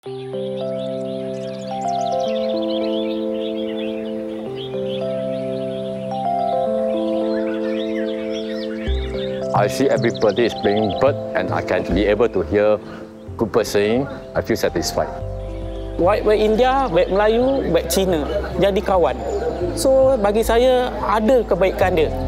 I see everybody is playing bird and I can be able to hear good bird singing. I feel satisfied. Baik India, baik Melayu, baik Cina jadi kawan. So bagi saya ada kebaikan dia.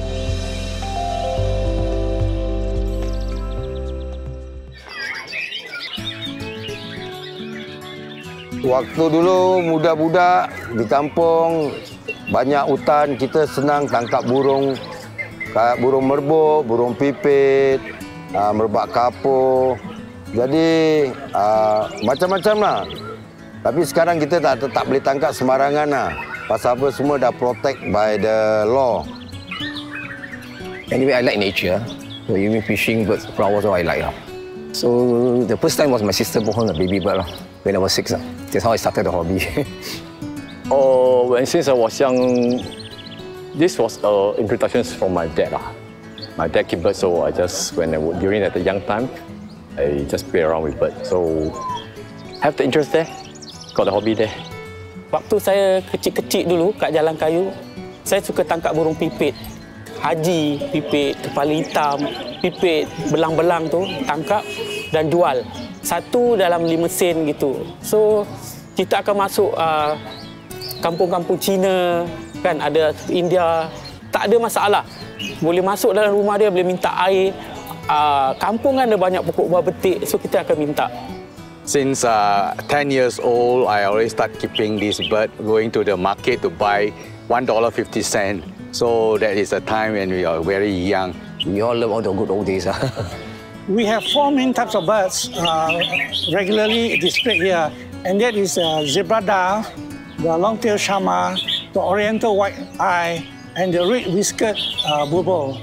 Waktu dulu budak-budak di kampung banyak hutan, kita senang tangkap burung. Burung merbuk, burung pipit, merbak kapur. Jadi macam-macam lah. Tapi sekarang kita tak boleh tangkap sembarangan lah. Pasal apa semua dah protect by the law. Anyway, I like nature. So even fishing, birds, flowers, all I like lah. So the first time was my sister born a baby bird lah, when I was 6 lah. That's how I started the hobby. Since I was young, this was introduction from my dad. My dad keep birds, so I just during at the young time, I just play around with birds. So have the interest there, got the hobby there. Waktu saya kecil-kecil dulu kat Jalan Kayu, saya suka tangkap burung pipit. Haji, pipit, kepala hitam, pipit, belang-belang tu tangkap dan jual. Satu dalam 5 sen gitu. So kita akan masuk kampung-kampung Cina, kan ada India, tak ada masalah. Boleh masuk dalam rumah dia, boleh minta air. Kampung kan ada banyak pokok buah betik, so kita akan minta. Since 10 years old, I already start keeping this bird, going to the market to buy $1.50. So that is a time when we are very young. We all love all the good old days. We have 4 main types of birds regularly displayed here, and that is zebra dove, the long-tailed shama, the oriental white eye, and the red-whiskered bulbul.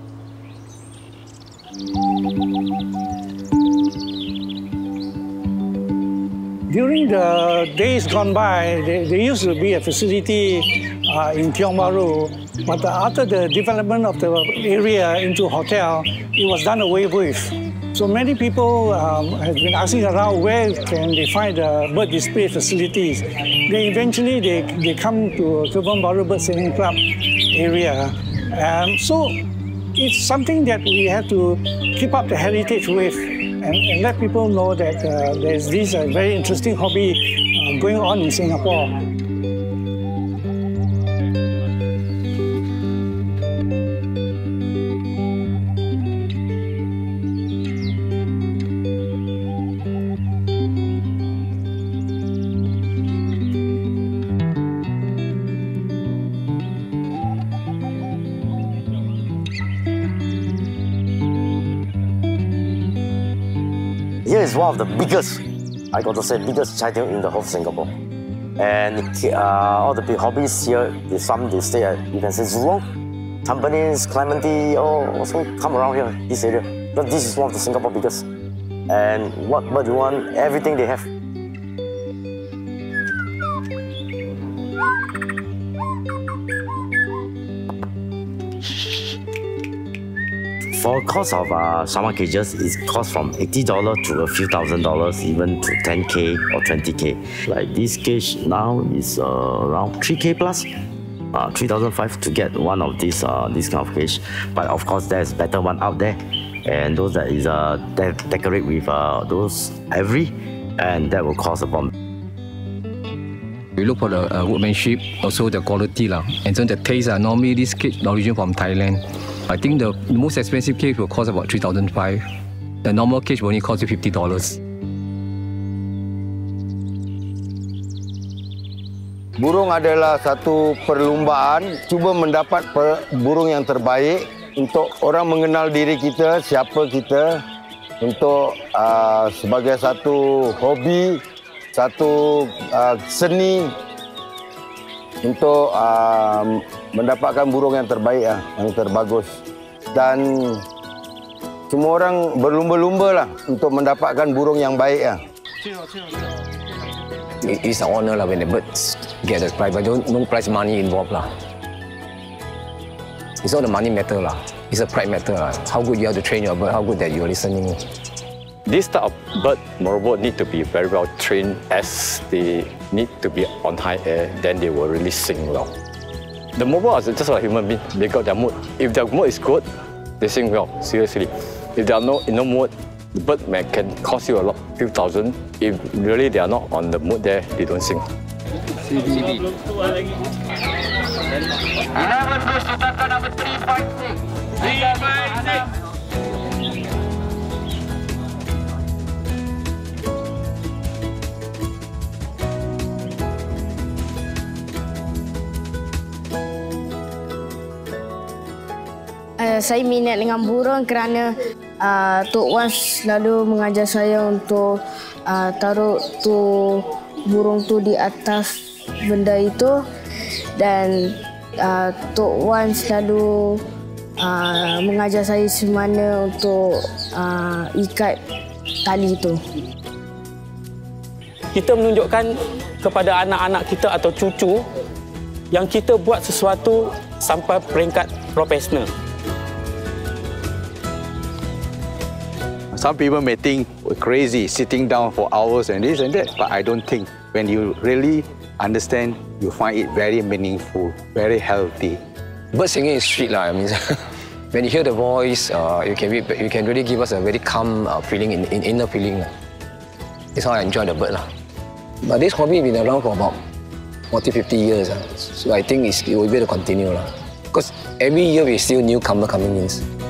During the days gone by, there used to be a facility in Kebun Baru, but after the development of the area into hotel, it was done away with. So many people have been asking around where can they find the bird display facilities. Eventually they come to Kebun Baru Birdsinging Club area. So it's something that we have to keep up the heritage with and let people know that there's this very interesting hobby going on in Singapore. Here is one of the biggest, I got to say, biggest chai-tail in the whole of Singapore. And all the big hobbies here, some they stay at, you can say, Zurong, Tampines, Clementi, also come around here, this area. But this is one of the Singapore biggest. And what you want, everything they have. For cost of summer cages, it costs from $80 to a few $1,000s, even to 10K or 20K. Like this cage now is around 3K plus, 3,500 to get one of these this kind of cage. But of course, there's better one out there, and those that is decorate with those ivory, and that will cost a bomb. We look for the workmanship, also the quality lah, and then the taste. Normally, this cage origin from Thailand. I think the most expensive cage will cost about $3,500. The normal cage will only cost you $50. Burung adalah satu perlumbaan, cuba mendapat burung yang terbaik untuk orang mengenal diri kita, siapa kita, untuk sebagai satu hobi, satu seni untuk mendapatkan burung yang terbaik, yang terbagus. Dan semua orang berlumba-lumba lah untuk mendapatkan burung yang baik. It's an honor lah when the birds get the prize, but no prize money involved lah. It's not the money matter lah. It's a pride matter lah. How good you have to train your bird, how good that you're listening. This type of bird, Morobot, need to be very well trained as they need to be on high air, then they will really sing well. The Morobot are just like human beings, they got their mood. If their mood is good, they sing well, seriously. If they are in no mood, the bird can cost you a lot, few thousand. If really they are not on the mood there, they don't sing. CDB. 11 goes to Taka number 356. 356. Saya minat dengan burung kerana Tok Wan selalu mengajar saya untuk taruh burung tu di atas benda itu, dan Tok Wan selalu mengajar saya semana untuk ikat tali itu. Kita menunjukkan kepada anak-anak kita atau cucu yang kita buat sesuatu sampai peringkat profesional. Some people may think we're crazy sitting down for hours and this and that, but I don't think. When you really understand, you find it very meaningful, very healthy. Bird singing is sweet lah. I mean, when you hear the voice, you can really give us a very calm feeling, inner feeling. That's how I enjoy the bird lah. But this hobby has been around for about 40-50 years. So I think it will be able to continue lah. Because every year we still newcomer coming in.